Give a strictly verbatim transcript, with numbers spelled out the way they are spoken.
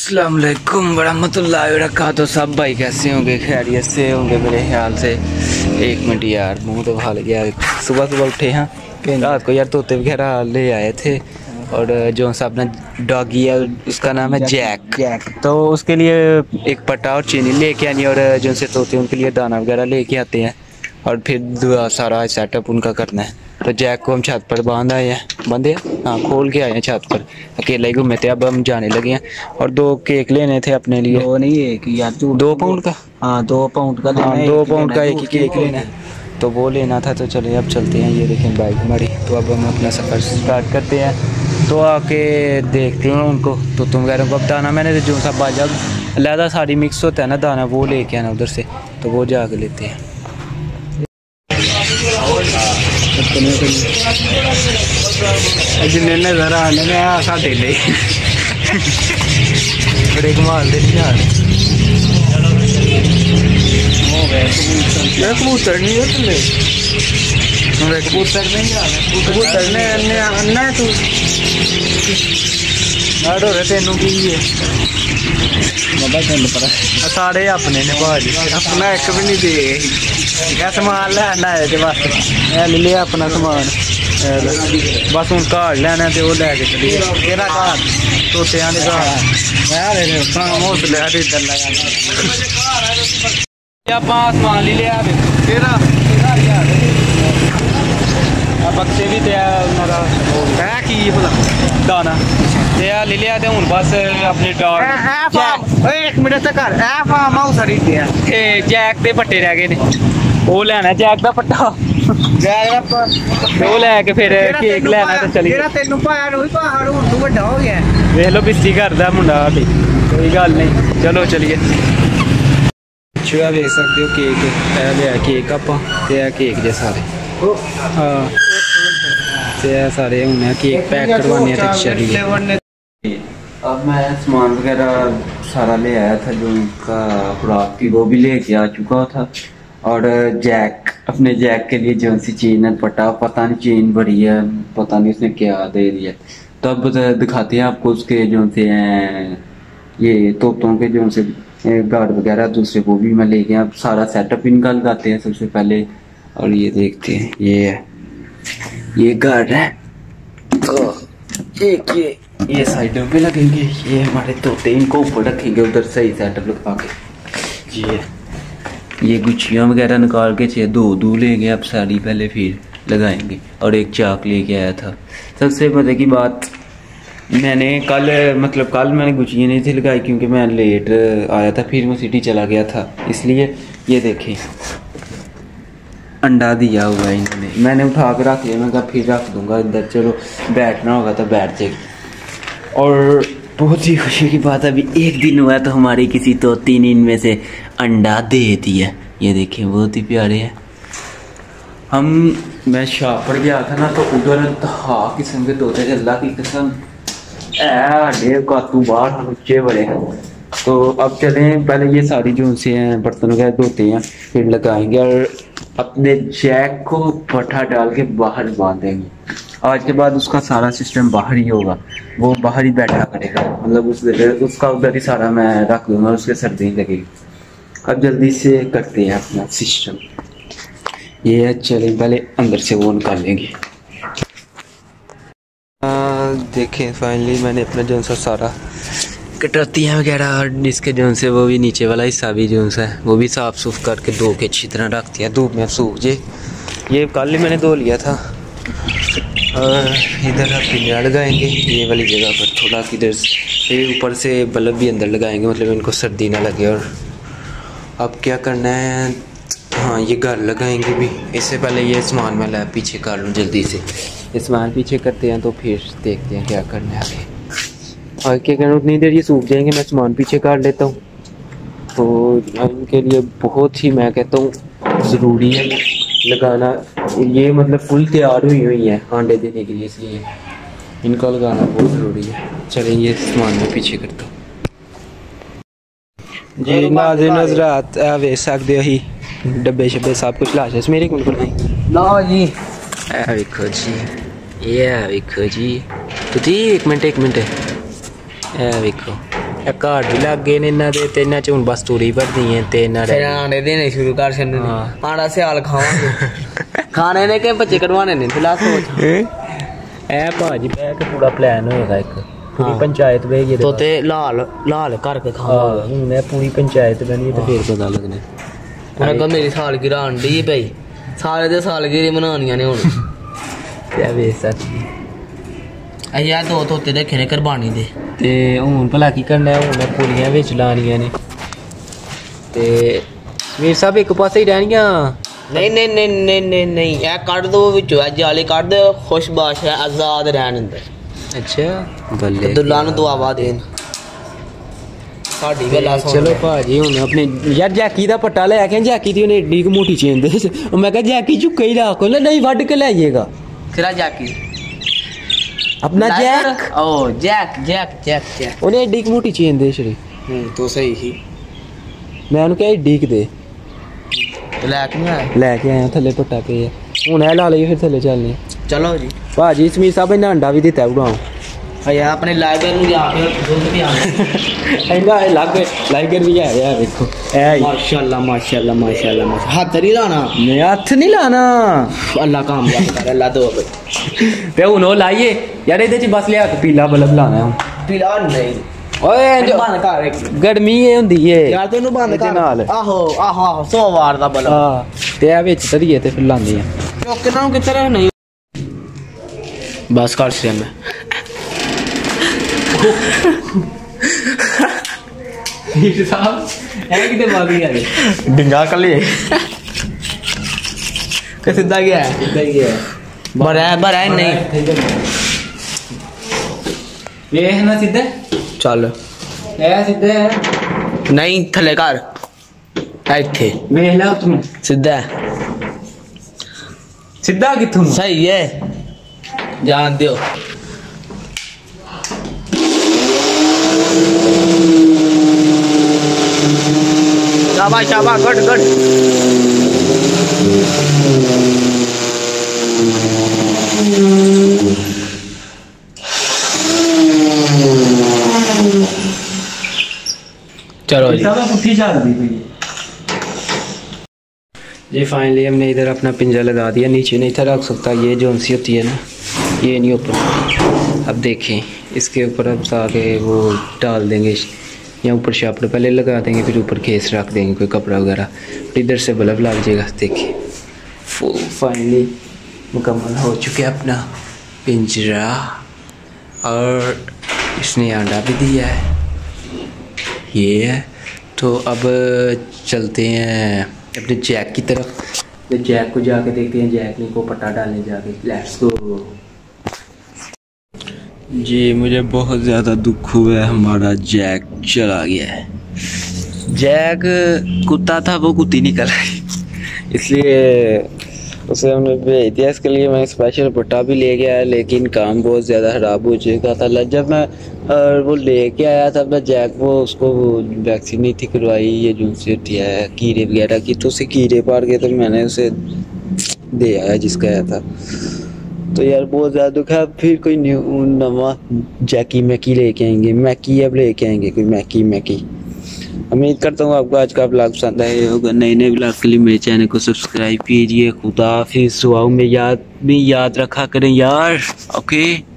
अस्सलाम वालेकुम वरहमतुल्लाहि वबरकातुहू। सब भाई कैसे होंगे? खैरियत से होंगे मेरे ख्याल से। एक मिनट यार, मुंह तो भाल गया। सुबह सुबह उठे हैं, रात को यार तोते वगैरह ले आए थे और जो सा अपना डॉगी है उसका नाम है जैक जैक तो उसके लिए एक पट्टा और चीनी लेके आनी और जो से तोते उनके लिए दाना वगैरह लेके आते हैं और फिर सारा सेटअप उनका करना है। तो जैक को हम छत पर बांध आए हैं, बंदे हाँ खोल के आए हैं छत पर, अकेले ही घूमे थे। अब हम जाने लगे हैं और दो केक लेने थे अपने लिए। दो नहीं एक यार, दो पाउंड का हाँ दो पाउंड का हाँ दो पाउंड का एक ही केक लेना है, तो वो लेना था। तो चले अब चलते हैं। ये देखें बाइक हमारी। तो अब हम अपना सफ़र स्टार्ट करते हैं। तो आके देखते हैं उनको तो तुम वगैरह को अब दाना मैंने जो सा बाजा लहदा सारी मिक्स होता है ना दाना, वो लेके आना उधर से, तो वो जाके लेते हैं। जिन्हें नजर आने में साढ़े ले बड़े कमाल दे यार। कबूतर नहीं है तुले कबूतर नहीं कबूतर ने अन्ना है तू आड़ो रे तेनू की है बाबा तेन पर सारे अपने ने भाजी अपना एक भी नहीं दे क्या सामान लेना है बस ले लिया अपना सामान बस हूँ घर लेना तो वो लैके चलिए। केरा घर तोतियां दे घर यार हौसले इधर लगा समान ले लिया केरा बक्से भी दिया है की भला दाना दिया ले लिया। हूँ बस अपने डॉग एक मिनट तक कर ए फार्म हाउस हरी दिया जैक के पट्टे रह गए ने, वो लेना जैक का पट्टा वो लैके फिर केक लेना तो चली तेन पहाड़ पहाड़ हूं बड़ा हो गया। देख लो बिस्ती करता मुंडा साडी, कोई गल नहीं। चलो चलिए। छुआ वेख सकते हो केक है लिया केक आप केक जे सारे हाँ ते सारे हूँ केक पैक करवाने तो चलिए। अब मैं सामान वगैरह सारा ले आया था जो उनका खुराक थी वो भी लेके आ चुका था और जैक अपने जैक के लिए जो सी चेन है पटा पता नहीं चेन भरी है, पता नहीं उसने क्या दे दिया। तो अब दिखाते हैं आपको उसके जो से हैं ये तोतों के जो से गार्ड वगैरह दूसरे वो भी मैं ले गया। अब सारा सेटअप इनका लगाते हैं सबसे पहले और ये देखते हैं। ये है ये गार्ड है तो एक ये ये साइडों पे लगेंगे, ये हमारे तोते इनको ऊपर रखेंगे उधर सही सेटअप लगा के। ये ये गुच्छियाँ वगैरह निकाल के छः दो दो लेंगे अब सारी पहले फिर लगाएंगे और एक चाक लेके आया था। सबसे मज़े की बात मैंने कल मतलब कल मैंने गुच्छियाँ नहीं थी लगाई क्योंकि मैं लेट आया था, फिर मैं सिटी चला गया था इसलिए। ये देखें अंडा दिया हुआ है इन्होंने, मैंने उठा के रख लिया। मैं कहा फिर रख दूंगा इधर, चलो बैठना होगा तो बैठ जाएगी। और बहुत ही खुशी की बात अभी एक दिन हुआ तो हमारी किसी तोती ने इनमें से अंडा दे दिया। ये देखिए बहुत ही प्यारे हैं। हम मैं शॉप पर गया था ना तो उधर हा किस्म के तोते थे, अल्लाह की कसम ऐ कातू बाहर ऊंचे बड़े हैं। तो अब चलें पहले ये सारी जो उनसे हैं बर्तन वगैरह धोते हैं फिर लगाएंगे और अपने जैक को पट्टा डाल के बाहर बांधेंगे। आज के बाद उसका सारा सिस्टम बाहर ही होगा, वो बाहर ही बैठा करेगा, मतलब उस उसका उधर ही सारा मैं रख दूंगा, उसके सर्दी नहीं लगेगी। अब जल्दी से करते हैं अपना सिस्टम। ये है चलें पहले अंदर से वो निकाल लेंगे। देखें फाइनली मैंने अपना जो सा सारा कटौतियाँ वगैरह और इसके जो से वो भी नीचे वाला हिस्सा भी जो है वो भी साफ़ सूफ करके धो के अच्छी तरह रख दिया धूप में सूख जे। ये कल ही मैंने धो लिया था। और इधर आप पिंजरा लगाएंगे ये वाली जगह पर थोड़ा किधर से ऊपर से बल्ब भी अंदर लगाएंगे, मतलब इनको सर्दी ना लगे। और अब क्या करना है, हाँ ये घर लगाएंगे भी। इससे पहले ये सामान मैं लैब पीछे कर लूँ जल्दी से, ये सामान पीछे करते हैं तो फिर देखते हैं क्या करना है आगे। और क्या कहना उतनी देर ये सूख जाएंगे, मैं सामान पीछे काट लेता हूँ। तो इनके लिए बहुत ही मैं कहता हूँ ज़रूरी है लगाना। ये मतलब फुल तैयार हुई हुई है अंडे देने के लिए, इसलिए इनका लगाना बहुत ज़रूरी है। चलें ये सामान में पीछे करता हूँ जी। नाज़रीन हज़रात वे सकते हो ही डब्बे शब्बे सब कुछ ला जाए मेरे को ना जी। देखो जी ये देखो जी तो जी एक मिनट एक मिनट है देखो ਇਹ ਘਾਟ ਵੀ ਲੱਗ ਗਏ ਨੇ ਇਹਨਾਂ ਦੇ ਤੇ ਇਹਨਾਂ ਚ ਹੁਣ ਬਸ ਤੂੜੀ ਭਰਦੀ ਹੈ ਤੇ ਇਹਨਾਂ ਫਿਰ ਆਂਡੇ ਦੇਣੇ ਸ਼ੁਰੂ ਕਰ ਛੱਡਣੇ ਹਾਂ। ਆਂਡਾ ਸਿਆਲ ਖਾਵਾਂਗੇ ਖਾਣੇ ਨੇ ਕਿ ਬੱਚੇ ਕਢਵਾਣੇ ਨੇ ਫਿਲਹਾਲ ਸੋਚ ਇਹ ਭਾਜੀ ਬਹਿ ਕੇ ਪੂਰਾ ਪਲਾਨ ਹੋਏਗਾ ਇੱਕ ਪੂਰੀ ਪੰਚਾਇਤ ਬਹਿ ਤੋ ਤੇ ਲਾਲ ਲਾਲ ਕਰਕੇ ਖਾਵਾਂਗੇ ਹੁਣ ਮੈਂ ਪੂਰੀ ਪੰਚਾਇਤ ਬਣੀ ਤੇ ਫੇਰ ਪਤਾ ਲੱਗਣਾ ਉਹਨਾਂ ਕੋ ਮੇਰੀ ਸਾਲਗਿਰਾ ਆਂਡੀ ਪਈ ਸਾਲੇ ਦੇ ਸਾਲਗਿਰੇ ਮਨਾਉਣੀਆਂ ਨੇ ਹੁਣ ਤੇ ਵੇ ਸੱਚ ਅਸੀਂ ਆ ਦੋ ਤੋਤੇ ਰੱਖੇ ਨੇ ਕੁਰਬਾਨੀ ਦੇ ਤੇ ਹੁਣ ਭਲਾ ਕੀ ਕਰਨਾ ਹੁਣ ਪੂਰੀਆਂ ਵਿੱਚ ਲਾਣੀਆਂ ਨੇ ਤੇ ਵੀਰ ਸਾਹਿਬ ਇੱਕ ਪਾਸੇ ਹੀ ਰਹਿਣੀਆਂ ਨਹੀਂ ਨਹੀਂ ਨਹੀਂ ਨਹੀਂ ਨਹੀਂ ਨਹੀਂ ਇਹ ਕੱਢ ਦੋ ਵਿੱਚੋਂ ਇਹ ਜਾਲੀ ਕੱਢ ਦੇ ਖੁਸ਼ਬਾਸ਼ ਹੈ ਆਜ਼ਾਦ ਰਹਿਣ ਅੰਦਰ ਅੱਛਾ ਬੱਲੇ ਦੁੱਲਾ ਨੂੰ ਦੁਆਵਾ ਦੇਣ ਸਾਡੀ ਵੇਲਾ ਸੁਣ ਚਲੋ ਭਾਜੀ ਹੁਣ ਆਪਣੇ ਯਾਰ ਜੈਕੀ ਦਾ ਪੱਟਾ ਲੈ ਕੇ ਜੈਕੀ ਦੀ ਉਹਨੇ ਏਡੀ ਕੁ ਮੋਟੀ ਚੇਨ ਦੇ ਮੈਂ ਕਿਹਾ ਜੈਕੀ ਝੁੱਕੇ ਹੀ ਰੱਖ ਲੈ ਨਹੀਂ ਵੱਢ ਕੇ ਲੈ ਜਾਏਗਾ ਕਿਹੜਾ ਜੈਕੀ अपना जैक ओ जैक जैक जैक जैक उन्हें एडी मोटी चेन दे छड़ी हम्म तो सही ही मैं उन्हें क्या एडी दे लैके नहीं आया लेके आया थल्ले पट्टा पे हुन ए ला लई फिर थल्ले चलने चलो जी भाजी समीर साहब ने अंडा भी दिता उड़ाओ भैया अपने लाइगर नु जाके दूध भी आना इंदा लग लाइगर भी है यार देखो ए माशाल्लाह माशाल्लाह माशाल्लाह माशाल्लाह हाथ नहीं लाना मैं हाथ नहीं लाना अल्लाह कामयाब करे अल्लाह दो पे हुन ओ लाइए यार इहदे च बस लिया पीला बल्ब लाना है पीला नहीं ओए जो बंद कर गर्मी ए हुंदी है यार तैनू बंद कर आहो आहो आहो सौ वार दा बल्ब हां ते आ विच धरिए ते फिर लांदी है जो किना किते रह नहीं बस कर से मैं वीर साहब ए किते मार गया रे डिंगा कर ले के सीधा गया है सीधा गया बड़ा है बड़ा है नहीं ये है ना सीधे चल ए सीधे है नहीं थले कर इथे वेख ला तू सीधा सीधा किथों सही है जान दियो शाबाश शाबाश गड गड चलो जी पुट्ठी चल दी भाई जी फाइनली हमने इधर अपना पिंजरा लगा दिया नीचे नहीं था रख सकता ये जो सी होती है ना ये नहीं ऊपर अब देखें इसके ऊपर अब आगे वो डाल देंगे या ऊपर शापड़ पहले लगा देंगे फिर ऊपर केस रख देंगे कोई कपड़ा वगैरह फिर इधर से बल्ब लग जाएगा देखिए फुल फाइनली मुकम्मल हो चुके अपना पिंजरा और इसने अंडा भी दिया है ये है तो अब चलते हैं अपने जैक की तरफ तो जैक को जाके देखते हैं जैक ने को पट्टा डालने जाके लेट्स गो जी मुझे बहुत ज़्यादा दुख हुआ है हमारा जैक चला गया है जैक कुत्ता था वो कुत्ती निकल आई इसलिए उसे हमने भेज दिया इसके लिए मैं स्पेशल पट्टा भी ले गया लेकिन काम बहुत ज़्यादा ख़राब हो चुका था जब मैं वो लेके आया था मैं जैक वो उसको वैक्सीन नहीं थी करवाई ये जो से है कीड़े वगैरह की तो उसे कीड़े पार गए तो मैंने उसे दे आया जिसका आया था तो यार बहुत ज़्यादा दुख है फिर कोई न्यू नवा जैकी मैकी लेके आएंगे मैकी अब लेके आएंगे कोई मैकी मैकी उम्मीद करता हूँ आपको आज का ब्लॉग पसंद आया होगा नए नए ब्लॉग के लिए मेरे चैनल को सब्सक्राइब कीजिए खुदा हाफिज़ दुआओं में याद भी याद रखा करें यार ओके।